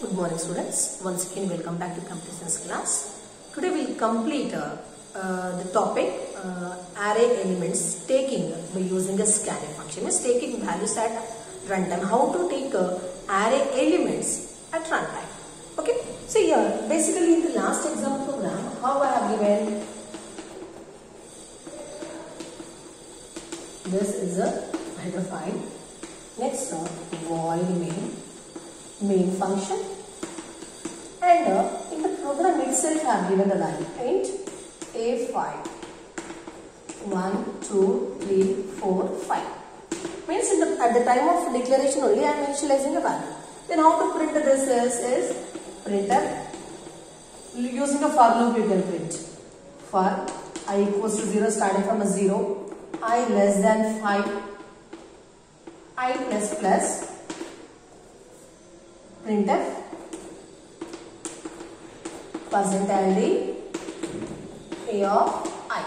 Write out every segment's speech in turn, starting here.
Good morning students. Once again welcome back to computer science class. Today we will complete the topic array elements taking by using a scanf function. Means taking values at runtime. How to take array elements at runtime. Okay. So here basically in the last example program how I have given this is a header file. Next void main function, and in the program itself I have given the value int a5 1 2 3 4 5 means at the time of declaration only I am initializing the value. Then how to print this is printer using a for loop. You can print for I equals to 0 starting from a 0, I less than 5, I plus plus printf percentage a of I.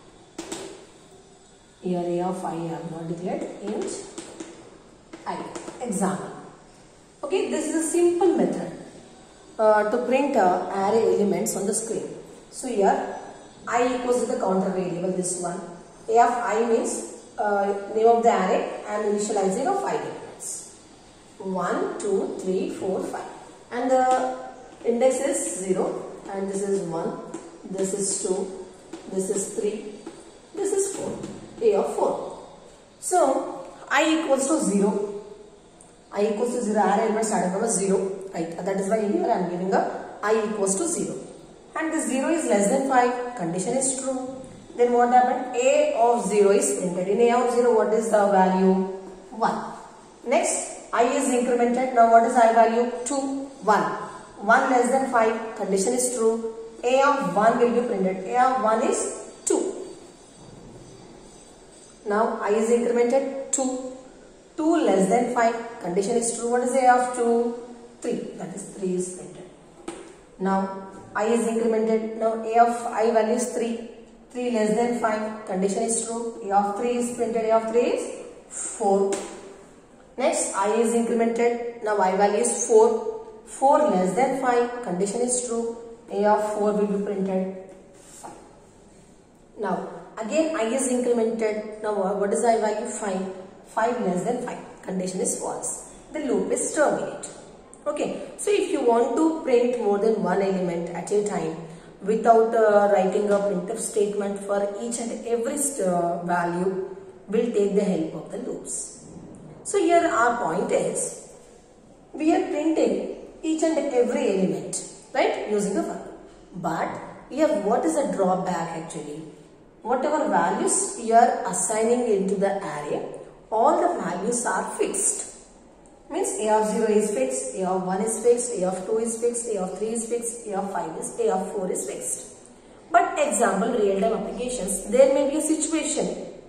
Here a of I I have not declared, int I. Example. Okay, this is a simple method to print array elements on the screen. So here I equals to the counter variable, this one. A of I means name of the array and initializing of 5 elements. 1, 2, 3, 4, 5. And the index is 0. And this is 1. This is 2. This is 3. This is 4. A of 4. So, I equals to 0. I equals to 0. Array element starting from a 0. Right. That is why here I am giving a I equals to 0. And this 0 is less than 5. Condition is true. Then what happened? A of 0 is printed. In A of 0, what is the value? 1. Next, I is incremented. Now what is I value? 2, 1. 1 less than 5. Condition is true. A of 1 will be printed. A of 1 is 2. Now I is incremented. 2. 2 less than 5. Condition is true. What is A of 2? 3. That is 3 is printed. Now I is incremented. Now A of I value is 3. 3 less than 5. Condition is true. A of 3 is printed. A of 3 is 4. Next, I is incremented. Now I value is 4. 4 less than 5. Condition is true. A of 4 will be printed 5. Now, again I is incremented. Now what is I value? 5. 5 less than 5. Condition is false. The loop is terminated. Okay. So, if you want to print more than one element at a time without writing a printf statement for each and every value, will take the help of the loops. So here our point is, we are printing each and every element, right, using the for. But here what is the drawback actually? Whatever values you are assigning into the array, all the values are fixed. Means A of 0 is fixed, A of 1 is fixed, A of 2 is fixed, A of 3 is fixed, A of 5 is, A of 4 is fixed. But example, real-time applications, there may be a situation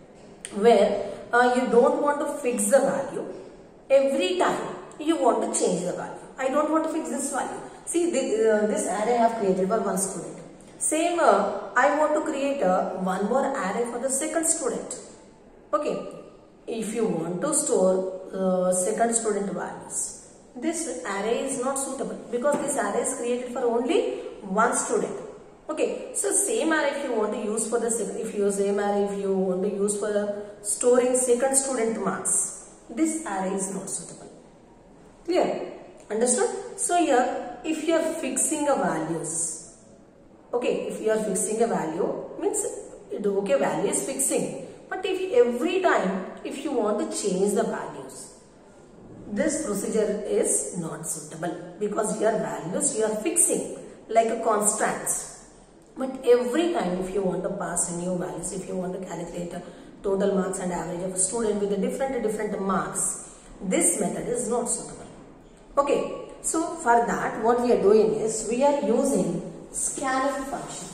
where you don't want to fix the value. Every time you want to change the value. I don't want to fix this value. See, this array I have created for one student. Same, I want to create one more array for the second student. Okay. If you want to store second student values, this array is not suitable because this array is created for only one student. Okay, so same array if you want to use for the if you want to use for storing second student marks, this array is not suitable. Clear? Understood? So here, if you are fixing a values, okay, if you are fixing a value means okay, value is fixing. But if every time if you want to change the values, this procedure is not suitable because your values you are fixing like a constants. But every time if you want to pass new values, if you want to calculate a total marks and average of a student with a different marks, this method is not suitable. Okay, so for that what we are doing is we are using scanf function.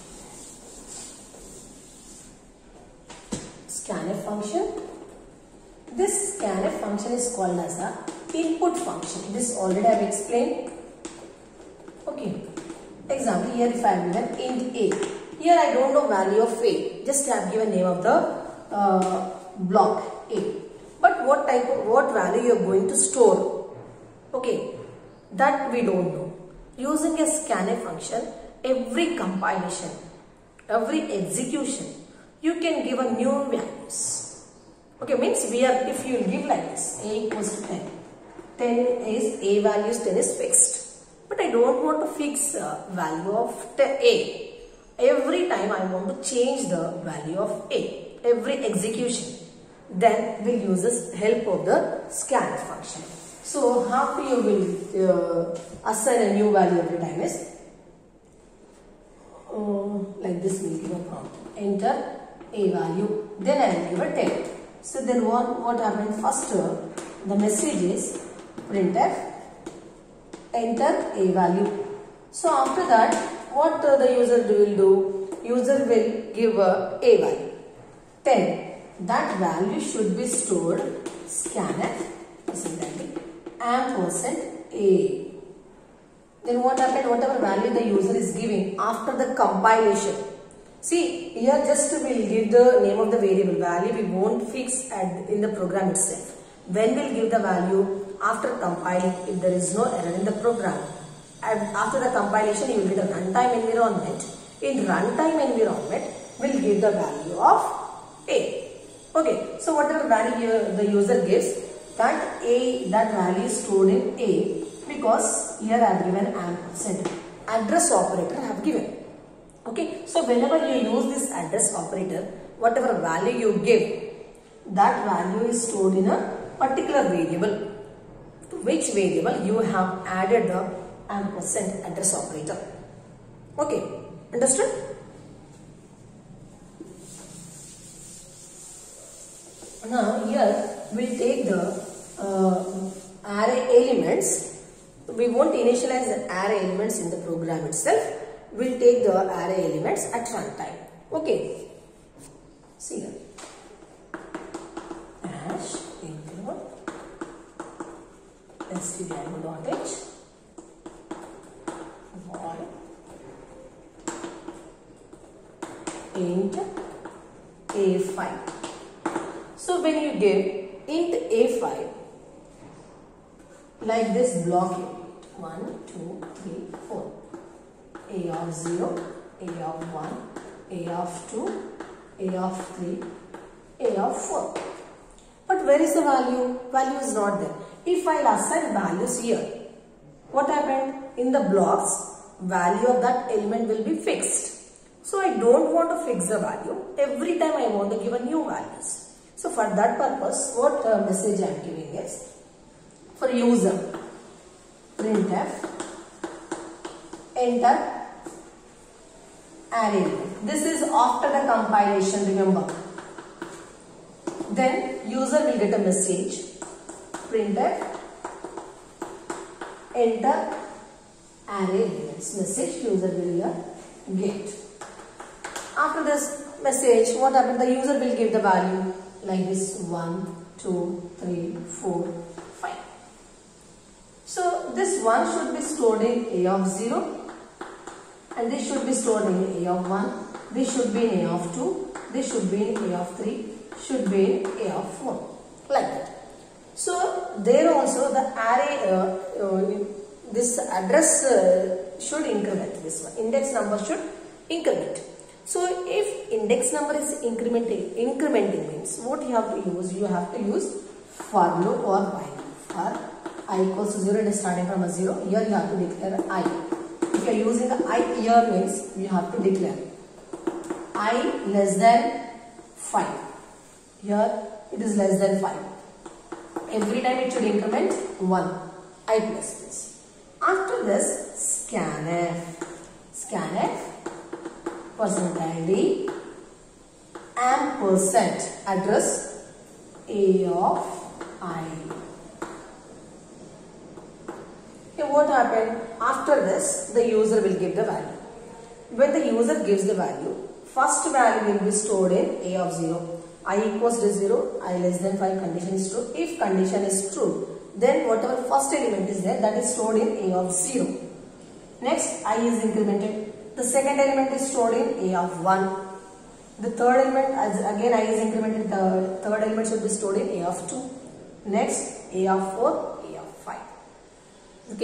Scanf function. This scanf function is called as the input function. This already I have explained. Okay. Example, here if I have given int a. Here I don't know value of a. Just I have given name of the block a. But what value you are going to store? Okay. That we don't know. Using a scanf function, every compilation, every execution, you can give a new values. Okay, means if you give like this, a equals to 10. 10 is a values, 10 is fixed. But I don't want to fix value of a. Every time I want to change the value of a. Every execution. Then we'll use the help of the scanf function. So how you will assign a new value every time is like this. We'll give a prompt. Enter a value. Then I will give a 10. So then what happened? First the message is printf enter a value. So after that, what the user will do? User will give a value 10. That value should be stored scanf ampersand a. Then what happened? Whatever value the user is giving after the compilation. See, here just we will give the name of the variable value. We won't fix in the program itself. When we'll give the value after compiling, if there is no error in the program. And after the compilation, you will get a runtime environment. In runtime environment, we'll give the value of a. Okay, so whatever value the user gives, that value is stored in a, because here I have given ampersand. Address operator I have given. Okay, so whenever you use this address operator, whatever value you give, that value is stored in a particular variable. To which variable you have added the ampersand address operator. Okay, understood? Now here we will take the array elements. We won't initialize the array elements in the program itself. We will take the array elements at runtime. Okay. See here. Hash include stdio.h void int a5. So when you give int a5 like this block here, 1, 2, 3, 4. A of 0, A of 1, A of 2, A of 3, A of 4. But where is the value? Value is not there. If I assign values here, what happened? In the blocks, value of that element will be fixed. So I don't want to fix the value. Every time I want to give a new values. So for that purpose, what message I am giving is, for user, printf enter array element. This is after the compilation, remember. Then user will get a message, printf enter array elements. Message user will get. After this message, what happened? The user will give the value like this: 1, 2, 3, 4, 5. So this 1 should be stored in A of 0. And this should be stored in A of 1, this should be in A of 2, this should be in A of 3, should be in A of 4, like that. So there also the array, this address should increment, this one, index number should increment. So if index number is incrementing means what you have to use? You have to use for loop or while. For I equals to 0, it is starting from a 0, here you have to declare I. If you are using the I here means you have to declare I less than 5. Here it is less than 5. Every time it should increment 1. I plus this. After this, scanf %id ampersand address A of I. Okay, what happened? After this, the user will give the value. When the user gives the value, first value will be stored in A of 0. I equals to 0, I less than 5 condition is true. If condition is true, then whatever first element is there, that is stored in A of 0. Next, I is incremented. The second element is stored in A of 1. The third element, again I is incremented, the third element should be stored in A of 2. Next, A of 4, A of 5. Okay,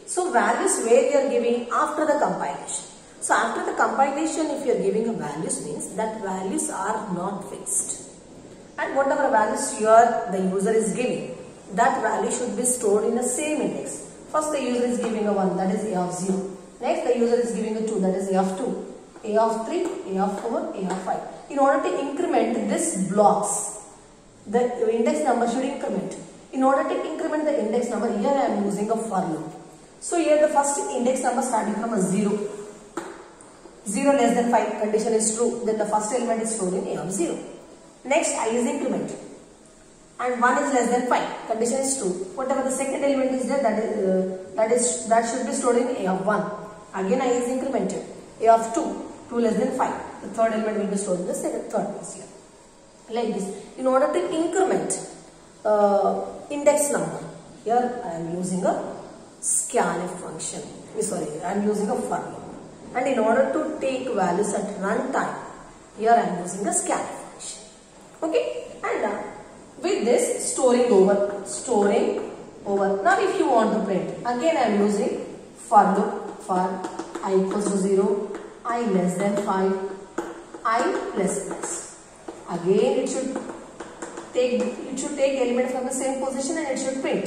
So values where you are giving after the compilation. So after the compilation, if you are giving a values, means that values are not fixed. And whatever values the user is giving, that value should be stored in the same index. First the user is giving a 1, that is A of 0. Next the user is giving a 2, that is A of 2. A of 3, A of 4, A of 5. In order to increment this blocks, the index number should increment. In order to increment the index number, here I am using a for loop. So here the first index number starting from a 0. 0 less than 5 condition is true, then the first element is stored in A of 0. Next I is incremented and 1 is less than 5 condition is true. Whatever the second element is there, that should be stored in A of 1. Again I is incremented. A of 2 less than 5. The third element will be stored in the third place here. Like this. In order to increment index number, here I am using a scanf function. I am using a for loop. And in order to take values at runtime, here I am using a scanf function. Okay, and with this storing over. Now if you want to print, again I am using for loop for I equals to 0, I less than 5, I plus plus. Again it should take element from the same position and it should print.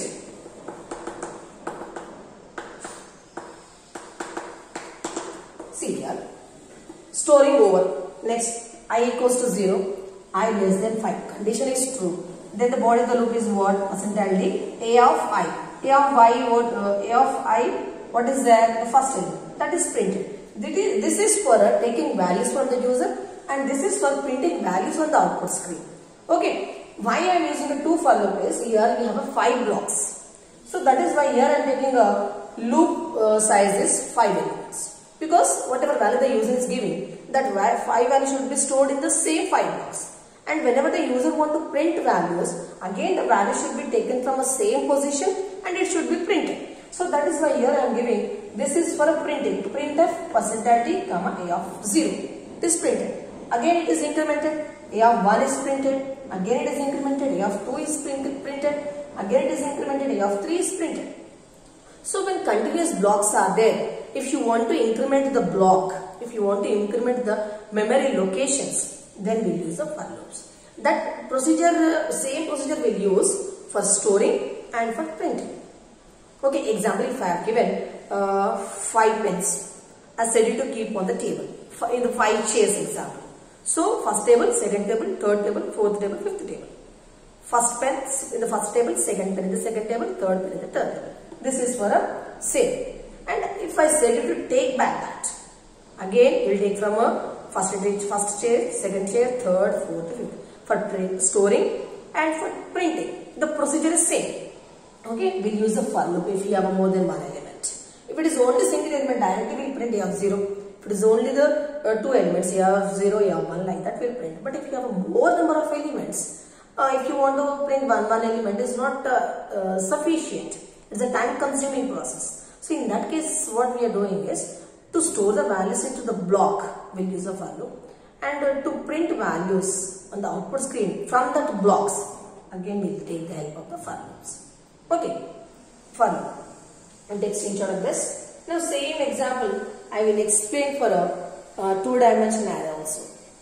See here, storing over. Next I equals to 0, I less than 5. Condition is true. Then the body of the loop is what? Percentage D. A of I. A of I. What is there? The first element. That is printed. This is for taking values from the user, and this is for printing values on the output screen. Okay. Why I am using a 2 for loop is here we have a 5 blocks. So that is why here I am taking a loop size is 5 elements. Because whatever value the user is giving, that 5 values should be stored in the same 5 blocks. And whenever the user want to print values, again the value should be taken from the same position and it should be printed. So that is why here I am giving, this is for a printing, printf percentage D, A of 0. It is printed. Again it is incremented, A of 1 is printed, again it is incremented, A of 2 is printed, again it is incremented, A of 3 is printed. So when continuous blocks are there, if you want to increment the block, if you want to increment the memory locations, then we'll use the for loops. That procedure, same procedure we'll use for storing and for printing. Okay, example, if I have given 5 pens as ready to keep on the table in the 5 chairs example. So first table, second table, third table, fourth table, fifth table. First pen in the first table, second pen in the second table, third pen in the third table. This is for a sale. And if I say you to take back that, again we will take from a first chair, second chair, third, fourth, fifth. For storing and for printing, the procedure is same. Okay, we'll use the for loop if you have more than one element. If it is only single element, directly we'll print A of 0. If it is only the 2 elements, A of 0, A of 1, like that we'll print. But if you have a more number of elements, if you want to print one element, is not sufficient. It's a time consuming process. So in that case, what we are doing is to store the values into the block, we'll use a for loop. And to print values on the output screen from that blocks, again we'll take the help of the for loops. Okay, for loop. And take screenshot of this. Now same example I will explain for a 2-dimensional array also.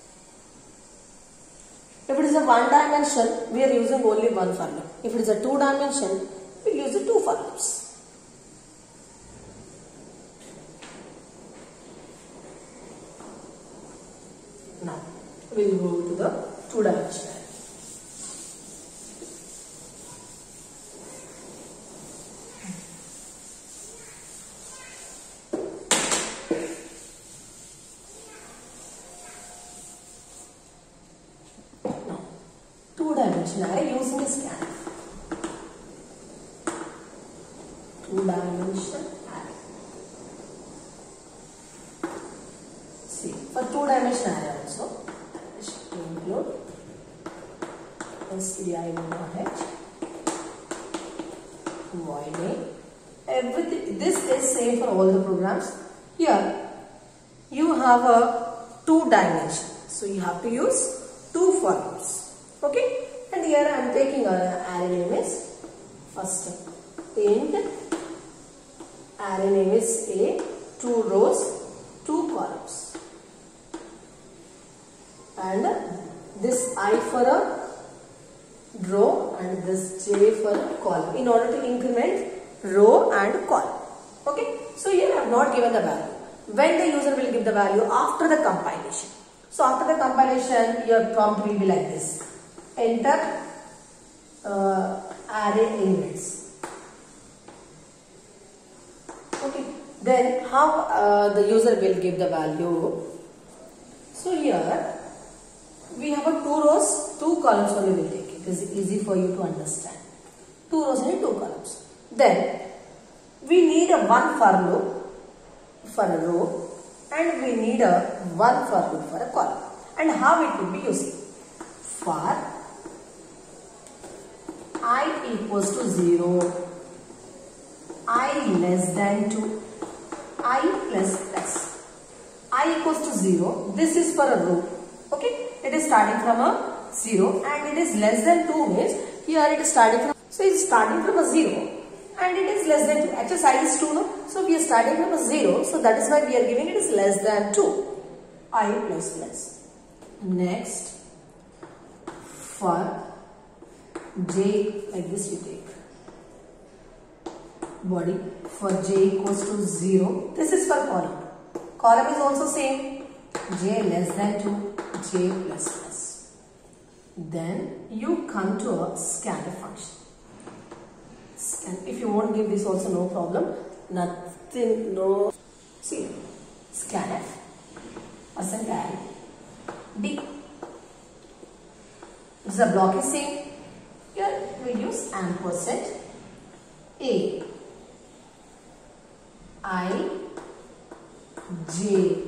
If it is a 1-dimension, we are using only one for loop. If it is a 2-dimension, we will use the 2 for loops. Now we will go to the 2-dimensional array. Now 2-dimensional array using a scanf. 2-dimensional array. See, for 2-dimensional array also, I should include STI-H, void name. Everything. This is same for all the programs. Here, you have a 2 dimension, so you have to use 2 for loops. Okay, and here I am taking an array name is first int array name is A, 2 rows, 2 columns. And this I for a row and this J for a column in order to increment row and column. Okay, so here I have not given the value. When the user will give the value? After the compilation. So after the compilation, your prompt will be like this. Enter array elements. Okay, then how the user will give the value? So here we have a 2 rows, 2 columns only will take. It is easy for you to understand. 2 rows and 2 columns. Then we need a 1 for loop for a row and we need a 1 for loop for a column. And how it will be used? For I equals to 0, I less than 2, I plus. I equals to 0, this is for a row. Okay, it is starting from a 0 and it is less than 2 means here it is starting from, so it is starting from a 0 and it is less than 2. Actually size is 2, no? So we are starting from a 0, so that is why we are giving it is less than 2. I plus. Next, for J, like this we take. Body for J equals to 0. This is for column. Column is also same. J less than 2, J plus. Then you come to a scanf function. And if you won't give this also, no problem. Nothing, no. See, scanf, percentile, D. This is a block is same. Here we use ampersand A, I, J.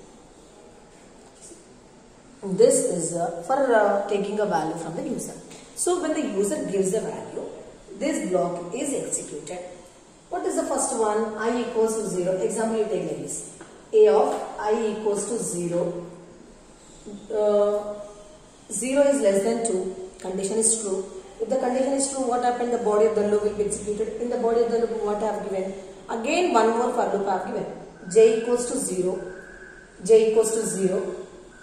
This is for taking a value from the user. So when the user gives the value, this block is executed. What is the first one? I equals to 0. Example you take like this. A of I equals to 0. 0 is less than 2. Condition is true. If the condition is true, what happened? The body of the loop will be executed. In the body of the loop, what I have given? Again one more for loop I have given. J equals to 0. J equals to 0.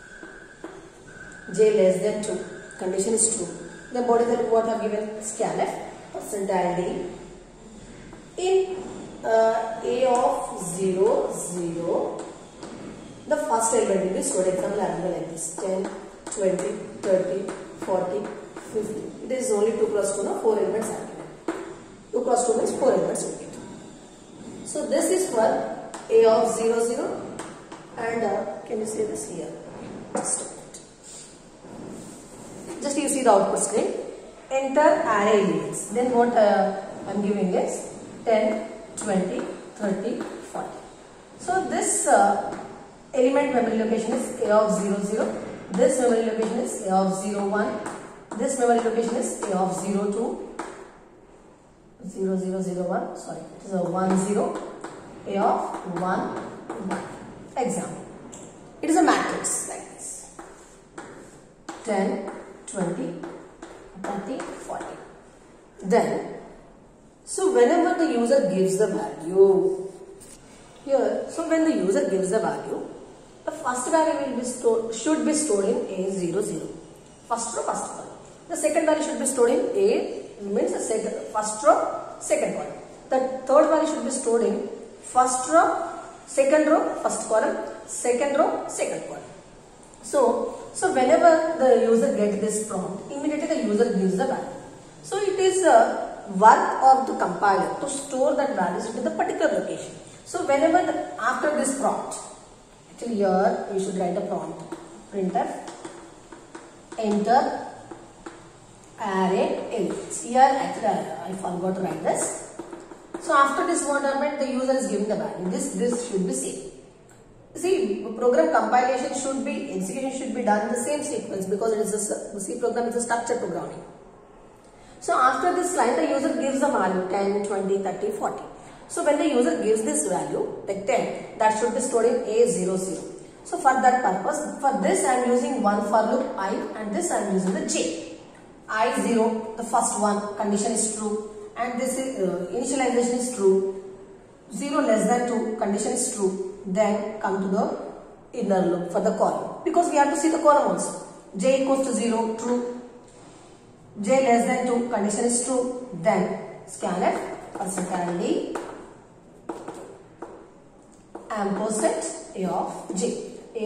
J less than 2. Condition is true. The body of the loop what I have given? Scanf, percentile D. In A of 0, 0, the first element will be stored. Example I have given like this. 10, 20, 30, 40, 50. It is only 2 cross 2, no? 4 elements are given. 2 cross 2 means 4 elements will get. So this is for A of 0, 0. And can you see this here? Just a minute. Just you see the output screen. Enter array elements. Then what I am giving is 10, 20, 30, 40. So this element memory location is A of 0, 0. This memory location is A of 0, 1. This memory location is A of 0, 2. 0, 0, 0, 1. Sorry, it is a 1, 0. A of 1, 1. Example. It is a matrix like this. 10, 20, 30, 40. Then, so whenever the user gives the value, here, so when the user gives the value, the first value will be stored, should be stored in A00. First row, first column. The second value should be stored in A, means the second, first row, second column. The third value should be stored in first row, first column, second row, second column. So whenever the user gets this prompt, immediately the user gives the value. So it is work of the compiler to store that values into the particular location. So whenever after this prompt, actually here you should write a prompt. Printf enter array elements. Here actually I forgot to write this. So after this what happened? The user is giving the value. This should be same. See, program compilation should be, execution should be done in the same sequence because it is a C program is a structured programming. So after this line, the user gives the value 10, 20, 30, 40. So when the user gives this value, like 10, that should be stored in A00. So for that purpose, for this I am using one for loop I and this I am using the J. I0, the first one, condition is true and this is initialization is true. 0 less than 2, condition is true, then come to the inner loop for the column, because we have to see the column also. J equals to 0, true. J less than 2, condition is true, then scanf percentage ampersand A of j. A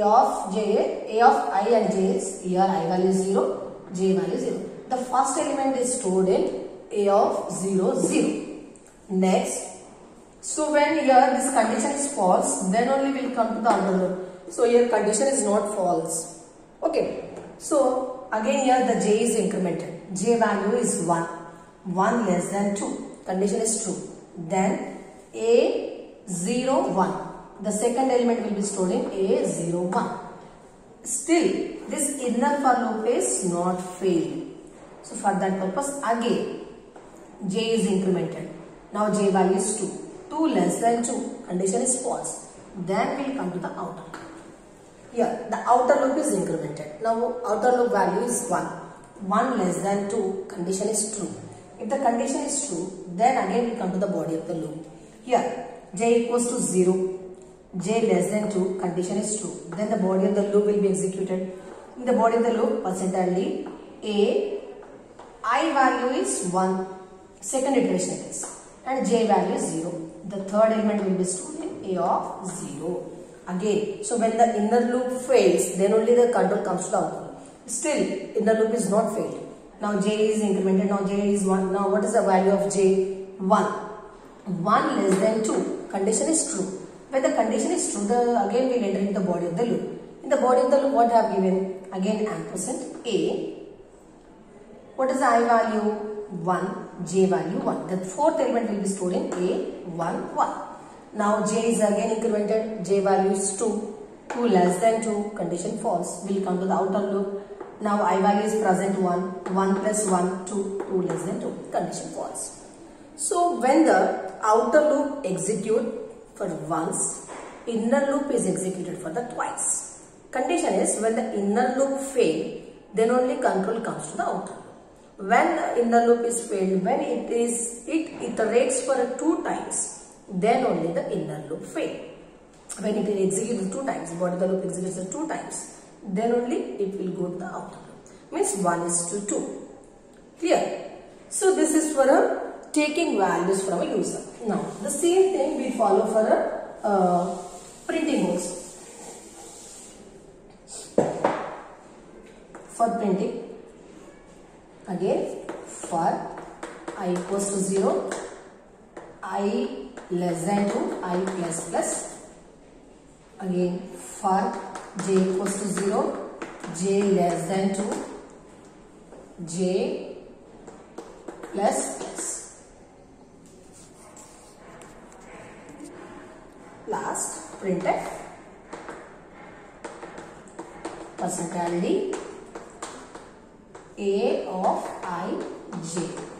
of I and j is, here I value is 0, j value is 0. The first element is stored in A of 0, 0. Next, so when here this condition is false, then only we will come to the outer loop. So here condition is not false. Okay. So again here the j is incremented. J value is 1. 1 less than 2. Condition is true. Then A 0, 1. The second element will be stored in A 0, 1. Still this inner for loop is not failed. So for that purpose again j is incremented. Now j value is 2. 2 less than 2. Condition is false. Then we will come to the outer. Here the outer loop is incremented. Now outer loop value is 1. 1 less than 2. Condition is true. If the condition is true, then again we come to the body of the loop. Here j equals to 0. J less than 2, condition is true. Then the body of the loop will be executed. In the body of the loop, percentage A, I value is 1. Second iteration it is. And j value is 0. The third element will be stored in A of 0. Again, so when the inner loop fails, then only the control comes to the outer loop. Still, inner loop is not failed. Now j is incremented. Now j is 1. Now what is the value of j? 1. 1 less than 2. Condition is true. When the condition is true, again we will enter into the body of the loop. In the body of the loop, what I have given? Again ampersand A. What is the I value? 1. J value 1. The fourth element will be stored in A 1 1. Now j is again incremented. J value is 2. 2 less than 2. Condition false. We will come to the outer loop. Now I value is present 1. 1 plus 1 2. 2 less than 2. Condition false. So when the outer loop execute for once, inner loop is executed for the twice. Condition is when the inner loop fail, then only control comes to the outer loop. When the inner loop is failed, when it iterates for 2 times, then only the inner loop fail. When it executes 2 times, body of the loop executes 2 times, then only it will go to the outer loop. Means 1:2. Clear? So this is for taking values from a user. Now the same thing we follow for a printing also. For printing, again for I equals to 0, I less than 2, I plus plus. Again for j equals to 0, j less than 2, j plus plus. Last, printf percentage A of I j.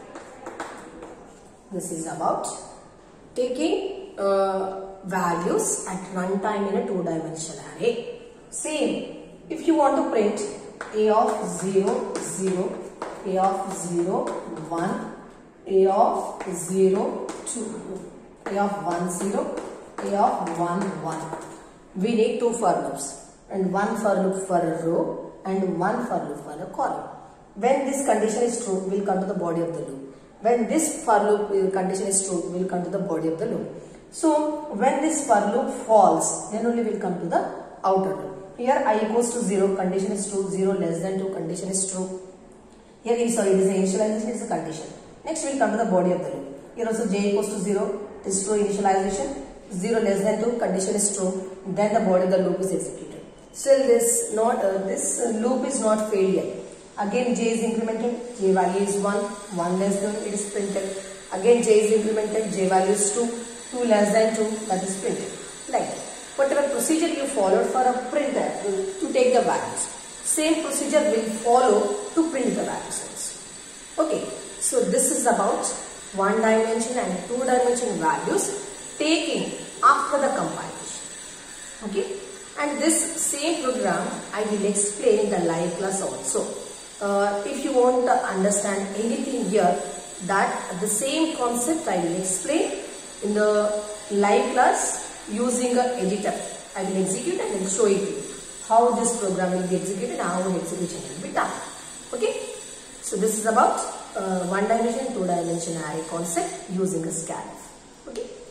This is about taking values at runtime in a 2-dimensional array. Same, if you want to print A of 0 0, A of 0 1, A of 0 2, A of 1 0, A of 1 1. We need 2 for loops and 1 for loop for a row and 1 for loop for a column. When this condition is true, we will come to the body of the loop. When this for loop condition is true, we will come to the body of the loop. So when this for loop falls, then only we will come to the outer loop. Here I equals to 0, condition is true. 0 less than 2, condition is true. Here it is initialization, is a condition. Next we will come to the body of the loop. Here also j equals to 0 is true initialization. 0 less than 2, condition is true. Then the body of the loop is executed. Still this loop is not failed yet. Again j is incremented, j value is 1, 1 less than it is printed. Again j is incremented, j value is 2, 2 less than 2, that is printed. Like whatever procedure you followed for a printer to take the values, same procedure will follow to print the values also. Okay, so this is about 1 dimension and 2 dimension values taking after the compilation. Okay, and this same program I will explain in the live class also. If you want to understand anything here, that the same concept I will explain in the live class using an editor. I will execute and I will show it to you how this program will be executed and how execution will be done. Okay. So this is about one dimension, two dimension array concept using a scanf. Okay.